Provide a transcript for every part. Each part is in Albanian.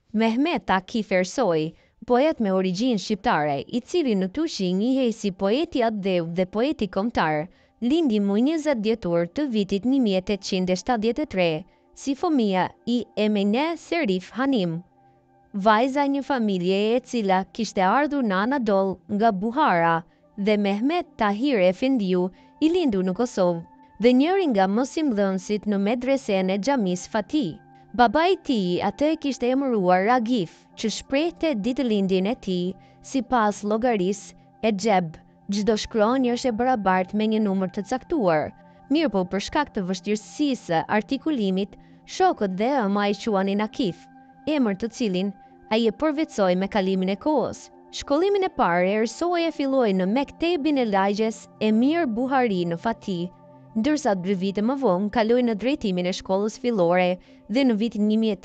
Mehmet Akif Ersoy, poet me origjinë shqiptare, i cili në Tushi njihet si poeti atdhev dhe poeti kombëtar, lindi më 20 dhjetor të vitit 1873, si fëmia i Emine Serif Hanim, vajza e një familje e cila kishte ardhur në Anadol nga Buhara, dhe Mehmet Tahir Efendiu, i lindur në Kosovë, dhe njëri nga mësimdhënësit në medresen e Xhamis Fatih. Baba i tij atë e kishte emëruar Ragif, që shprehte ditëlindjen e tij sipas llogarisë e xheb. Çdo shkronjë është e barabartë me një numër të caktuar. Mirëpo për shkak të vështirësisë së artikulimit, shokët dhe ëma i quanin Akif, emër të cilin ai e përvetsoi me kalimin e kohës. Shkollimin e parë Ersoy e filloi në Mektebin e Lagjes Emir Buhari në Fatih, ndërsa 2 vite më vonë kaloi në drejtimin e shkollës fillore dhe në vitin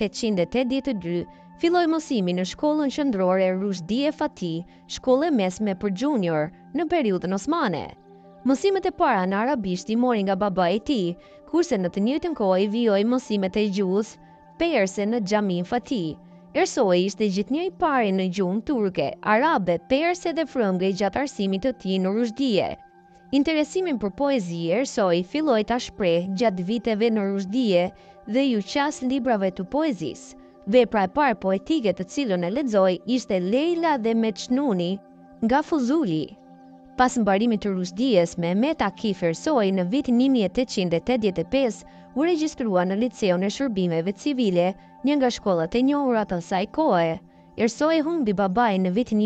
1882 filloi mësimin në shkollën qendrore Rushdie Fatih, shkollë mesme për junior në periudhën osmane. Mësimet e para në arabisht i mori nga baba i tij, kurse në të njëjtën kohë i vijoi mësimet e gjuhës perse në Xhamin Fatih. Ersoy ishte gjithnjë i pari në gjuhën turke, arabe, perse dhe frënge gjatë arsimit të tij në Rushdie. Interesimin për poezi Ersoy filloi ta shpreh gjatë viteve në Rushdie dhe ju qas librave të poezisë. Vepra e parë poetike të cilën e lexoi ishte Leila dhe Mechnuni nga Fuzuli. Pas mbarimit të Rushdies, Mehmet Akif Ersoy në vitin 1885 u regjistrua në Liceun e Shërbimeve Civile, një nga shkollat e njohura të asaj kohe. Ersoy humbi babain në vitin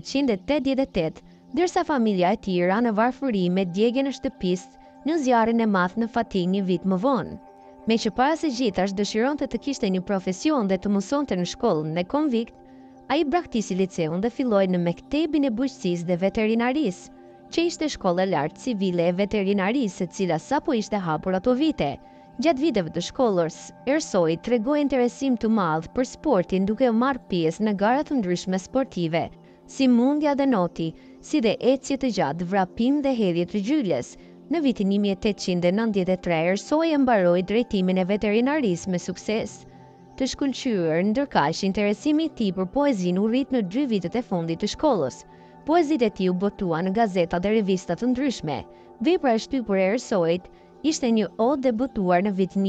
1888, ndërsa familja e tij ra në varfëri me djegjen e shtëpisë në zjarrin e madh në Fatih një vit më vonë. Me që para se gjithashtu dëshironte të kishte një profesion dhe të mësonte në shkollën e konvikt, ai braktisi liceun dhe filloi në Mektebin e Bujqësisë dhe Veterinarisë, që ishte shkolla e lartë civile e veterinarisë, e cila sapo ishte hapur ato vite. Gjatë viteve të shkollës, Ersoy tregoi interesim të madh për sportin duke marrë pjesë në gara të ndryshme sportive, si mundja dhe noti, si dhe ecje të gjatë, vrapim dhe hedhje të gjylles. Në vitin 1893, Ersoy e mbaroi drejtimin e veterinarisë me sukses të shkëlqyer, ndërkaq interesimi i tij për poezinë u rrit në 2 vitet e fundit të shkollës. Poezitë e tij u botuan në gazeta dhe revista të ndryshme. Vepra e shtypur e Ersoyt ishte një odë debutuar në vitin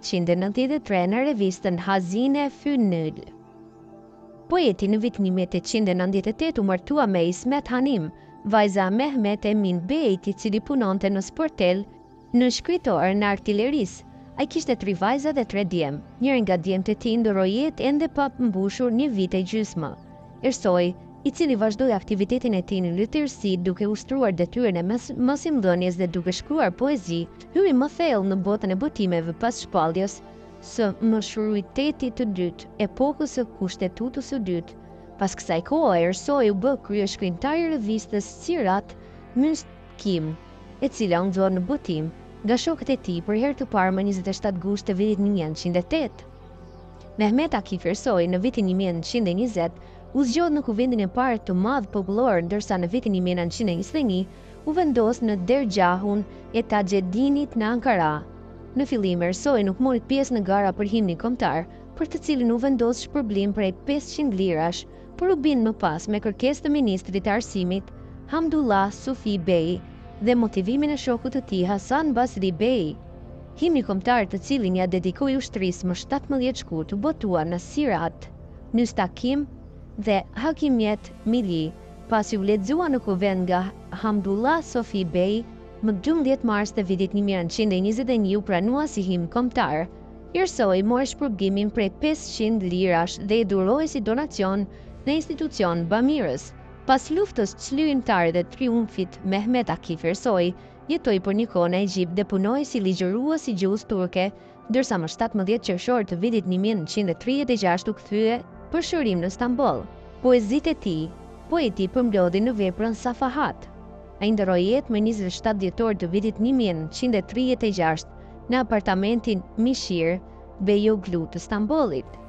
1893 në revistën Hazine Fynul. Poeti në vitin 1898 u martua me Ismet Hanim, vajza Mehmet Emin Bejt, i cili punonte në sportel në shkritor në artillerisë. Ai kishte 3 vajza dhe 3 djem. Njëri nga djemtë e tij ndoroi jetë ende pa mbushur 1 vit e gjysmë. Ersoy, i cili vazhdoi aktivitetin e tij në letërsi duke ushtruar detyrën e mësimdhënies dhe duke shkruar poezi, hyri më thellë në botën e botimeve pas shpalljes së mëshiritetit të dytë, epokës së kushtetutës së dytë. Pas kësaj kohe, Ersoy u bë kryeshkrimtar i revistës Sirat Müskim, e cila u nxorr në botim nga shokët e tij për herë të parë më 27 gusht të vitit 1908. Mehmet Akif Ersoy në vitin 1920 u zgjodh në kuvendin e parë të madh popullor, ndërsa në vitin 1921 u vendos në dergjahun e Taxhedinit në Ankara. Në fillim Ersoy nuk mori pjesë në gara për himnin kombëtar, për të cilin u vendos shpërblim prej 500 lirash, por u bind më pas me kërkesë të ministrit të arsimit Hamdullah Sufi Bey dhe motivimin e shokut të tij Hasan Basri Bey. Himni kombëtar, të cilin ja dedikoi ushtrisë më 17 shkurt, u botua në Sirat, Müstakim dhe Hakimiyet Milli, pasi u lexua në kuvend nga Hamdullah Sufi Bey. Më 12 mars të vitit 1921 u pranua si himn kombëtar. Ersoy mori shpërblimin prej 500 lirash dhe i duroi si donacion në institucion bamirës. Pas luftës çlirimtare dhe triumfit, Mehmet Akif Ersoy jetoi për një kohë në Egjipt dhe punoi si ligjërues i gjuhës turke, ndërsa më 17 qershor të vitit 1936 u kthye për shërim në Stamboll. Poezitë e tij, poeti përmblodhi në veprën Safahat. Ai ndroi jetë më 27 dhjetor të vitit 1936 në apartamentin Mishir Beyoglu të Stambollit.